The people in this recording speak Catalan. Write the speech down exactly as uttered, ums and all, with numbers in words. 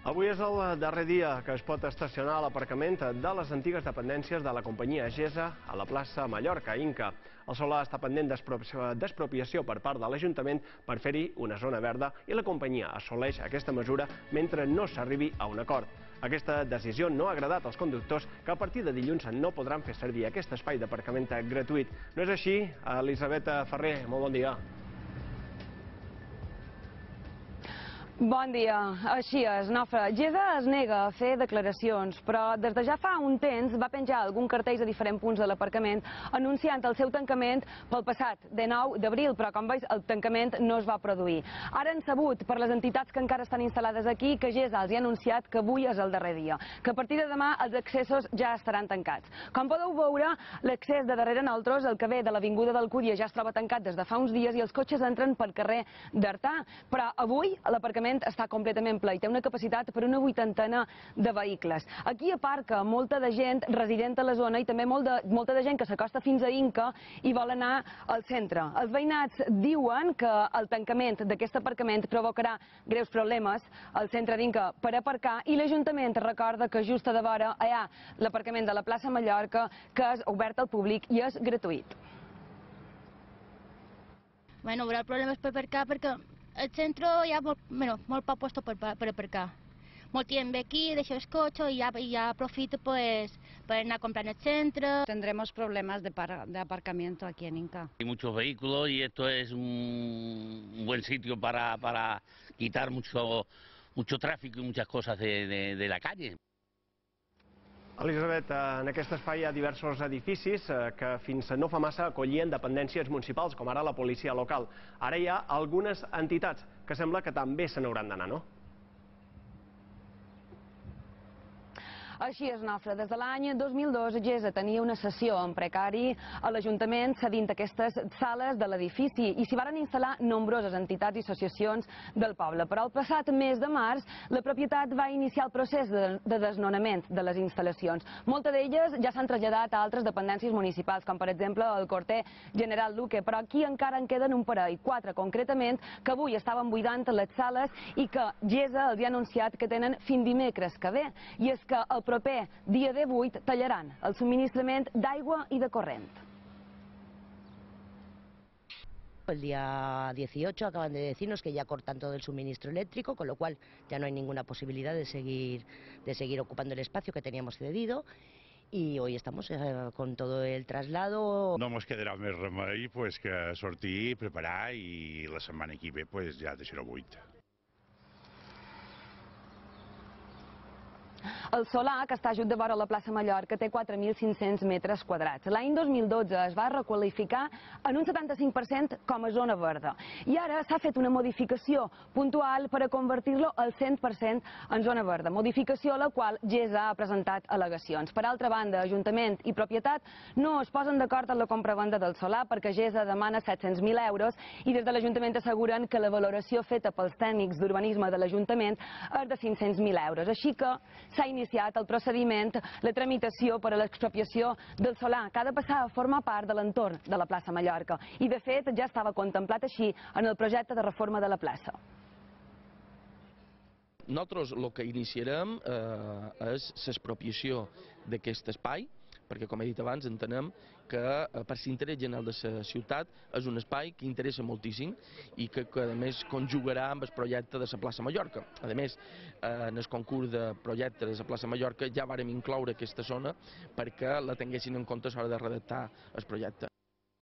Avui és el darrer dia que es pot estacionar a l'aparcament de les antigues dependències de la companyia Gesa a la plaça Mallorca, Inca. El solar està pendent d'expropiació per part de l'Ajuntament per fer-hi una zona verda i la companyia assoleix aquesta mesura mentre no s'arribi a un acord. Aquesta decisió no ha agradat als conductors que a partir de dilluns no podran fer servir aquest espai d'aparcament gratuït. No és així? Elisabet Ferrer, molt bon dia. Bon dia. Així és, Nofre. Gesa es nega a fer declaracions, però des de ja fa un temps va penjar algun cartells a diferents punts de l'aparcament anunciant el seu tancament pel passat dinou d'abril, però com veus el tancament no es va produir. Ara han sabut per les entitats que encara estan instal·lades aquí que Gesa els ha anunciat que avui és el darrer dia, que a partir de demà els accessos ja estaran tancats. Com podeu veure, l'accés de darrere nosaltres, el que ve de l'avinguda d'Alcúdia, ja es troba tancat des de fa uns dies i els cotxes entren pel carrer d'Artà, però avui l'aparcament està completament ple i té una capacitat per una vuitantena de vehicles. Aquí aparca molta de gent resident a la zona i també molt de, molta de gent que s'acosta fins a Inca i vol anar al centre. Els veïnats diuen que el tancament d'aquest aparcament provocarà greus problemes al centre d'Inca per aparcar i l'Ajuntament recorda que just a de vora hi ha l'aparcament de la plaça Mallorca que és obert al públic i és gratuït. Bueno, haurà problemes per aparcar perquè al centre hi ha molt, bueno, molt poc puesto per, per aparcar. Molt gent ve aquí, deixa el cotxe i ja, ya aprofita pues, para anar a comprar en el centro. Tendremos problemas de, para, de aparcamiento aquí en Inca. Hay muchos vehículos y esto es un buen sitio para, para quitar mucho, mucho tráfico y muchas cosas de, de, de la calle. Elisabet, en aquest espai hi ha diversos edificis que fins no fa massa acollien dependències municipals, com ara la policia local. Ara hi ha algunes entitats que sembla que també se n'hauran d'anar, no? Així és, Nofre. Des de l'any dos mil dos, Gesa tenia una sessió en precari a l'Ajuntament cedint aquestes sales de l'edifici i s'hi varen instal·lar nombroses entitats i associacions del poble. Però el passat mes de març, la propietat va iniciar el procés de, de desnonament de les instal·lacions. Moltes d'elles ja s'han traslladat a altres dependències municipals, com per exemple el quarter General Luque, però aquí encara en queden un parell, quatre concretament, que avui estaven buidant les sales i que Gesa els ha anunciat que tenen fins dimecres que ve. I és que el proper dia divuit tallaran el subministrament d'aigua i de corrent. El día dieciocho acaban de decirnos que ya cortan todo el suministro eléctrico, con lo cual ya no hay ninguna posibilidad de seguir, de seguir ocupando el espacio que teníamos cedido. Y hoy estamos eh, con todo el traslado. No ens quedarà més remei pues, que sortir, preparar i la setmana que ve pues, ja deixar-ho buit. El solar, que està just de vora la plaça Mallorca, té quatre mil cinc-cents metres quadrats. L'any dos mil dotze es va requalificar en un setanta-cinc per cent com a zona verda. I ara s'ha fet una modificació puntual per a convertir-lo al cent per cent en zona verda. Modificació a la qual Gesa ha presentat al·legacions. Per altra banda, Ajuntament i propietat no es posen d'acord en la compravenda del solar perquè Gesa demana set-cents mil euros i des de l'Ajuntament asseguren que la valoració feta pels tècnics d'urbanisme de l'Ajuntament és de cinc-cents mil euros. Així que s'ha iniciat el procediment, la tramitació per a l'expropiació del solar, que ha de passar a formar part de l'entorn de la plaça Mallorca. I, de fet, ja estava contemplat així en el projecte de reforma de la plaça. Nosaltres el que iniciarem eh, és l'expropiació d'aquest espai, perquè, com he dit abans, entenem que eh, per l'interès general de la ciutat és un espai que interessa moltíssim i que, que a més, conjugarà amb el projecte de la plaça Mallorca. A més, eh, en el concurs de projecte de la plaça Mallorca ja vàrem incloure aquesta zona perquè la tinguessin en compte a l'hora de redactar el projecte.